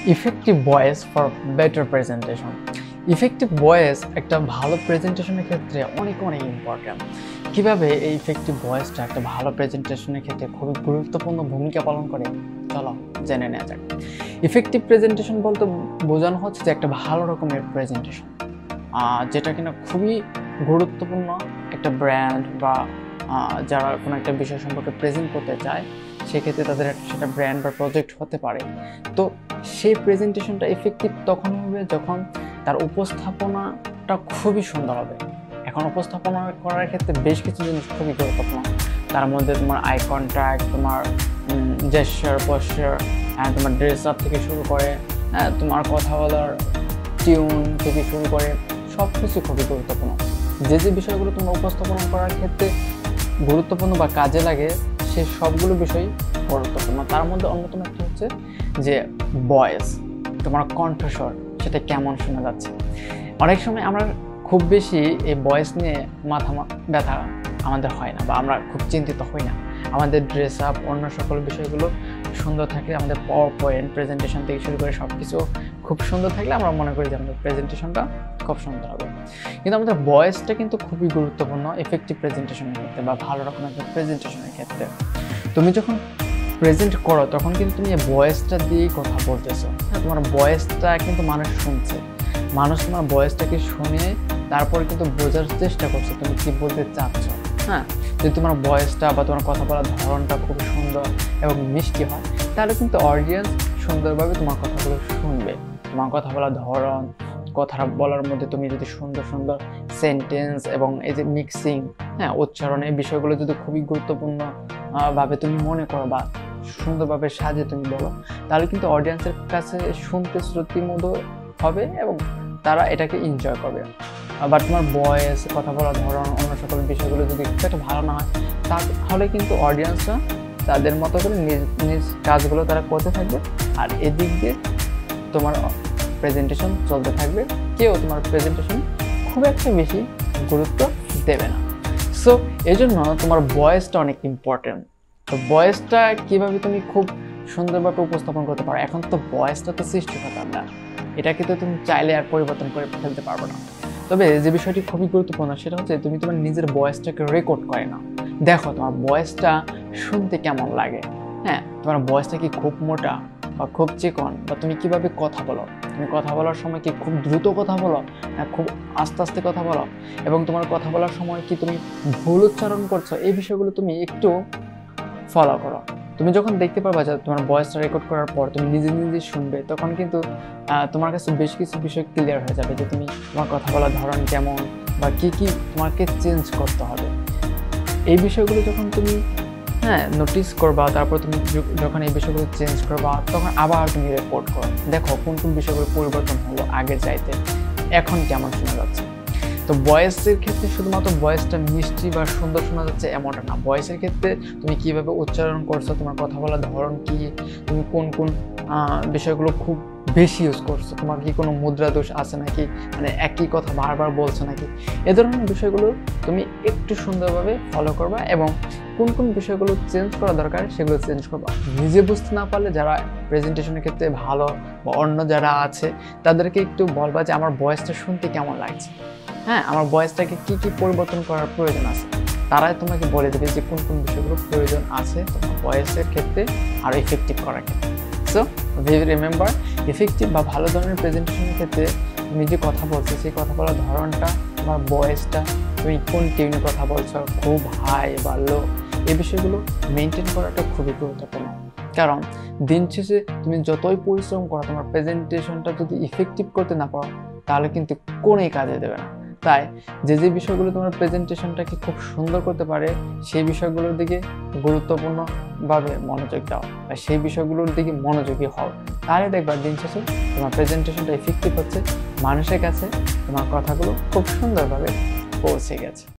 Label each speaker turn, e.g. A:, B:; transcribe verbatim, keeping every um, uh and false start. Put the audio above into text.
A: Effective voice for better presentation. Effective voice একটা ভালো প্রেজেন্টেশনের ক্ষেত্রে অনেক অনেক ইম্পর্ট্যান্ট। কীভাবে এই ইফেক্টিভ ভয়েসটা একটা ভালো প্রেজেন্টেশনের ক্ষেত্রে খুবই গুরুত্বপূর্ণ ভূমিকা পালন করে, চলো জেনে নেওয়া যাক। ইফেক্টিভ প্রেজেন্টেশন বলতে বোঝানো হচ্ছে যে একটা ভালো রকমের প্রেজেন্টেশন, যেটা কিনা খুবই গুরুত্বপূর্ণ একটা ব্র্যান্ড বা যারা কোনো একটা বিষয় সম্পর্কে প্রেজেন্ট করতে চায়, সেক্ষেত্রে তাদের সেটা ব্র্যান্ড বা প্রজেক্ট হতে পারে। তো সেই প্রেজেন্টেশনটা এফেক্টিভ তখন হবে যখন তার উপস্থাপনাটা খুবই সুন্দর হবে। এখন উপস্থাপনা করার ক্ষেত্রে বেশ কিছু জিনিস খুবই গুরুত্বপূর্ণ। তার মধ্যে তোমার আই কন্ট্যাক্ট, তোমার জেস্চার, পশ্চার, তোমার ড্রেস আপ থেকে শুরু করে তোমার কথা বলার টিউন থেকে শুরু করে সব কিছু খুবই গুরুত্বপূর্ণ। যে যে বিষয়গুলো তোমার উপস্থাপনা করার ক্ষেত্রে গুরুত্বপূর্ণ বা কাজে লাগে, সে সবগুলো বিষয় গুরুত্বপূর্ণ। তার মধ্যে অন্যতম একটা হচ্ছে যে ভয়েস, তোমার কণ্ঠস্বর সেটা কেমন শোনা যাচ্ছে। অনেক সময় আমরা খুব বেশি এই ভয়েস নিয়ে মাথা ব্যথা আমাদের হয় না, বা আমরা খুব চিন্তিত হই না। আমাদের ড্রেস আপ, অন্য সকল বিষয়গুলো সুন্দর থাকলে, আমাদের পাওয়ার পয়েন্ট প্রেজেন্টেশন থেকে শুরু করে সব কিছু খুব সুন্দর থাকলে আমরা মনে করি যে আমাদের প্রেজেন্টেশনটা খুব সুন্দর হবে। কিন্তু আমাদের ভয়েসটা কিন্তু খুবই গুরুত্বপূর্ণ এফেক্টিভ প্রেজেন্টেশনের ক্ষেত্রে বা ভালো রকম একটা প্রেজেন্টেশনের ক্ষেত্রে। তুমি যখন প্রেজেন্ট করো তখন কিন্তু তুমি এই ভয়েসটা দিয়েই কথা বলতেছো। হ্যাঁ, তোমার ভয়েসটা কিন্তু মানুষ শুনছে, মানুষ তোমার ভয়েসটাকে শুনে তারপরে কিন্তু বোঝার চেষ্টা করছে তুমি কি বলতে চাচ্ছ। হ্যাঁ, যদি তোমার ভয়েসটা বা তোমার কথা বলার ধরনটা খুব সুন্দর এবং মিষ্টি হয়, তাহলে কিন্তু অডিয়েন্স সুন্দরভাবে তোমার কথাগুলো শুনবে। তোমার কথা বলার ধরন, কথা বলার মধ্যে তুমি যদি সুন্দর সুন্দর সেন্টেন্স এবং এই যে মিক্সিং, হ্যাঁ উচ্চারণ, এই বিষয়গুলো যদি খুবই গুরুত্বপূর্ণ ভাবে তুমি মনে করো বা সুন্দরভাবে সাজিয়ে তুমি বলো, তাহলে কিন্তু অডিয়েন্সের কাছে শুনতে শ্রুতিমধুর হবে এবং তারা এটাকে এনজয় করবে। আবার তোমার ভয়েস, কথা বলার ধরন, অন্য সকল বিষয়গুলো যদি একটু একটা ভালো না হয়, তাহলে কিন্তু অডিয়েন্সরা তাদের মতো করে নিজ নিজ কাজগুলো তারা করতে থাকবে, আর এদিক দিয়ে তোমার প্রেজেন্টেশন চলতে থাকবে। কেউ তোমার প্রেজেন্টেশন খুব একটা বেশি গুরুত্ব দেবে না। সো এই জন্য তোমার ভয়েসটা অনেক ইম্পর্টেন্ট। তো ভয়েসটা কীভাবে তুমি খুব সুন্দরভাবে উপস্থাপন করতে পারো, এখন তো ভয়েসটা তো সৃষ্টিকর্তার না, এটাকে তো তুমি চাইলে আর পরিবর্তন করে ফেলতে পারবে না। তবে যে বিষয়টি খুবই গুরুত্বপূর্ণ সেটা হচ্ছে তুমি তোমার নিজের ভয়েসটাকে রেকর্ড করে নাও। দেখো তোমার ভয়েসটা শুনতে কেমন লাগে। হ্যাঁ, তোমার ভয়েসটা কি খুব মোটা বা খুব চিকন, বা তুমি কিভাবে কথা বলো, তুমি কথা বলার সময় কি খুব দ্রুত কথা বলো না খুব আস্তে আস্তে কথা বলো, এবং তোমার কথা বলার সময় কি তুমি ভুল উচ্চারণ করছো, এই বিষয়গুলো তুমি একটু ফলো করো। তুমি যখন দেখতে পারবা যে তোমার ভয়েসটা রেকর্ড করার পর তুমি নিজে নিজে শুনবে, তখন কিন্তু তোমার কাছে বেশ কিছু বিষয় ক্লিয়ার হয়ে যাবে যে তুমি তোমার কথা বলার ধরন কেমন বা কি কি তোমাকে চেঞ্জ করতে হবে। এই বিষয়গুলো যখন তুমি হ্যাঁ নোটিস করবা, তারপর তুমি যখন এই বিষয়গুলো চেঞ্জ করবা, তখন আবার তুমি রেকর্ড করো, দেখো কোন কোন বিষয়গুলো পরিবর্তন হলো আগের চাইতে, এখন কেমন শোনা যাচ্ছে। তো ভয়েসের ক্ষেত্রে শুধুমাত্র ভয়েসটা মিষ্টি বা সুন্দর শোনা যাচ্ছে এমনটা না, ভয়েসের ক্ষেত্রে তুমি কিভাবে উচ্চারণ করছো, তোমার কথা বলার ধরন কি, তুমি কোন কোন বিষয়গুলো খুব বেশি ইউজ করছো, তোমার কি কোনো মুদ্রা দোষ আছে নাকি, মানে একই কথা বারবার বলছো নাকি, এ ধরনের বিষয়গুলো তুমি একটু সুন্দরভাবে ফলো করবা, এবং কোন কোন বিষয়গুলো চেঞ্জ করা দরকার সেগুলো চেঞ্জ করবা। নিজে বুঝতে না পারলে যারা প্রেজেন্টেশনের ক্ষেত্রে ভালো বা অন্য যারা আছে তাদেরকে একটু বলবা যে আমার ভয়েসটা শুনতে কেমন লাগছে, হ্যাঁ আমার ভয়েসটাকে কি কি পরিবর্তন করার প্রয়োজন আছে, তারাই তোমাকে বলে দেবে যে কোন কোন বিষয়গুলো প্রয়োজন আছে তোমার ভয়েসের ক্ষেত্রে আর ইফেক্টিভ করার ক্ষেত্রে। সো রিমেম্বার, ইফেক্টিভ বা ভালো ধরনের প্রেজেন্টেশনের ক্ষেত্রে তুমি যে কথা বলছো সেই কথা বলার ধরনটা, তোমার ভয়েসটা, তুমি কোন টিউনে কথা বলছো, খুব হাই বা লো, এই বিষয়গুলো মেনটেন করাটা খুবই গুরুত্বপূর্ণ। কারণ দিন শেষে তুমি যতই পরিশ্রম করো, তোমার প্রেজেন্টেশনটা যদি ইফেক্টিভ করতে না পারো তাহলে কিন্তু কোনোই কাজে দেবে না। তাই যে যে বিষয়গুলো তোমার প্রেজেন্টেশনটাকে খুব সুন্দর করতে পারে সেই বিষয়গুলোর দিকে গুরুত্বপূর্ণভাবে মনোযোগ দাও, আর সেই বিষয়গুলোর দিকে মনোযোগী হও, তাহলে দেখবা দিন শেষে তোমার প্রেজেন্টেশনটা ইফেক্টিভ হচ্ছে, মানুষের কাছে তোমার কথাগুলো খুব সুন্দরভাবে পৌঁছে গেছে।